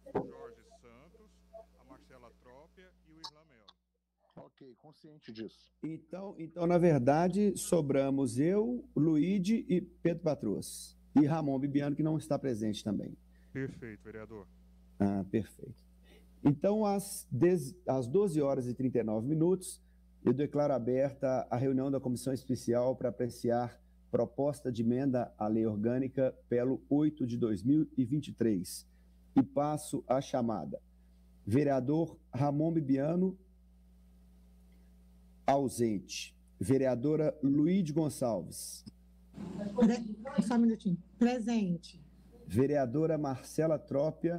o Jorge Santos, a Marcela Trópia e o Irlan Melo. Ok, consciente disso. Então, na verdade, sobramos eu, Luíde e Pedro Patrus. E Ramon Bibiano, que não está presente também. Perfeito, vereador. Perfeito. Então, às 12 horas e 39 minutos, eu declaro aberta a reunião da Comissão Especial para apreciar proposta de emenda à Lei Orgânica pelo 8 de 2023. E passo a chamada. Vereador Ramon Bibiano, ausente. Vereadora Luíde Gonçalves. Só um minutinho. Presente. Vereadora Marcela Trópia.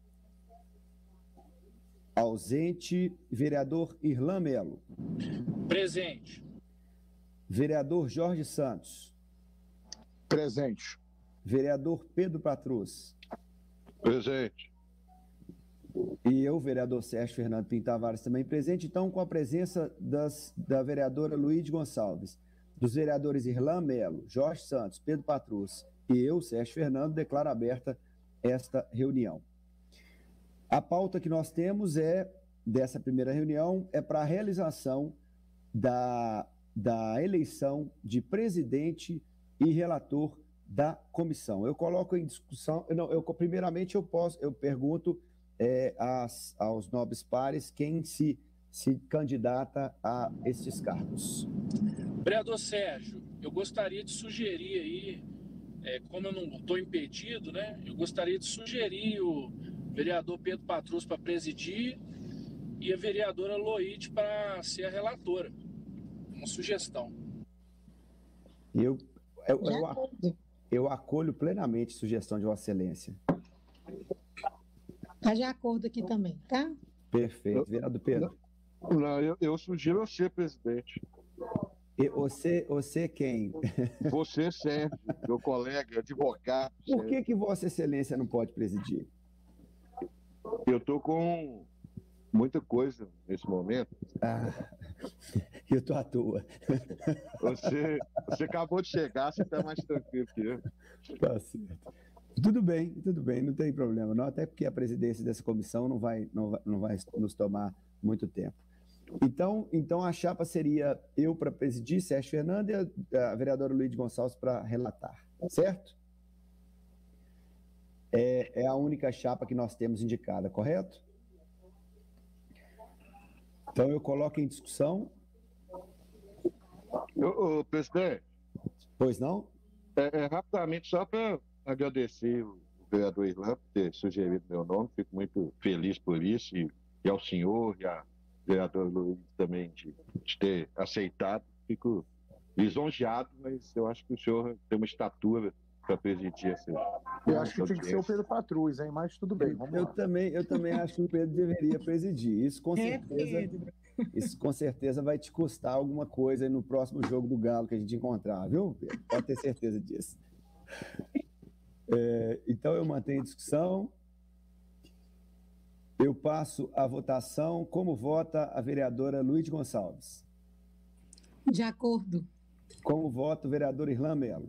Ausente. Vereador Irlan Melo. Presente. Vereador Jorge Santos. Presente. Vereador Pedro Patrus. Presente. E eu, vereador Sérgio Fernando Pinto Tavares, também presente. Então, com a presença da vereadora Luíde Gonçalves, dos vereadores Irlan Melo, Jorge Santos, Pedro Patrus e eu, Sérgio Fernando, declaro aberta esta reunião. A pauta que nós temos dessa primeira reunião é para a realização da eleição de presidente e relator da comissão. Eu coloco em discussão, primeiramente eu pergunto aos nobres pares quem se candidata a estes cargos. Vereador Sérgio, eu gostaria de sugerir aí, como eu não estou impedido, né? Eu gostaria de sugerir o vereador Pedro Patrus para presidir e a vereadora Loide para ser a relatora. Uma sugestão. Eu acolho plenamente a sugestão de Vossa Excelência. Está de acordo aqui também, tá? Perfeito. Vereador Pedro. Não, eu sugiro você, presidente. E você quem? Você, Sérgio, meu colega, advogado. Por que Vossa Excelência não pode presidir? Eu estou com muita coisa nesse momento. Eu estou à toa. Você acabou de chegar, você está mais tranquilo que eu. Tá certo. Tudo bem, não tem problema. Não, até porque a presidência dessa comissão não vai nos tomar muito tempo. Então a chapa seria eu para presidir, Sérgio Fernando, e a vereadora Luíde Gonçalves para relatar, certo? É a única chapa que nós temos indicada, correto? Então eu coloco em discussão. Presidente. Pois não? Rapidamente, só para agradecer o vereador Irlan por ter sugerido meu nome, fico muito feliz por isso, e ao senhor e à vereadora Luiz também de ter aceitado. Fico lisonjeado, mas eu acho que o senhor tem uma estatura para presidir essa. Eu acho que tinha que ser o Pedro Patrus, hein? Mas tudo bem, vamos lá. Eu também acho que o Pedro deveria presidir. Isso com certeza vai te custar alguma coisa aí no próximo jogo do Galo que a gente encontrar, viu, Pedro? Pode ter certeza disso. Então eu mantenho a discussão. Eu passo a votação. Como vota a vereadora Luíde Gonçalves? De acordo. Como vota o vereador Irlan Melo?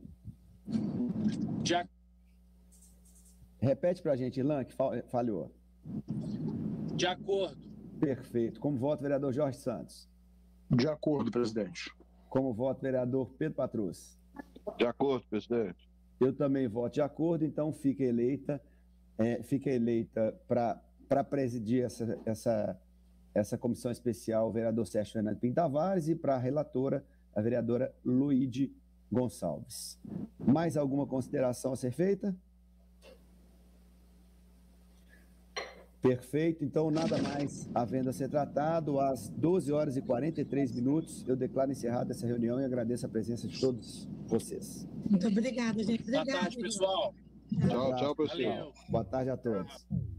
Repete para a gente, Irlan, que falhou. De acordo. Perfeito. Como vota o vereador Jorge Santos? De acordo, presidente. Como vota o vereador Pedro Patrus? De acordo, presidente. Eu também voto de acordo, então fica eleita para presidir essa comissão especial o vereador Sérgio Fernando Pinto Tavares, e para a relatora, a vereadora Luíde Gonçalves. Mais alguma consideração a ser feita? Perfeito, então nada mais havendo a ser tratado. Às 12 horas e 43 minutos, eu declaro encerrada essa reunião e agradeço a presença de todos vocês. Muito obrigada, gente. Boa tarde, pessoal. Tchau, pessoal. Boa tarde a todos.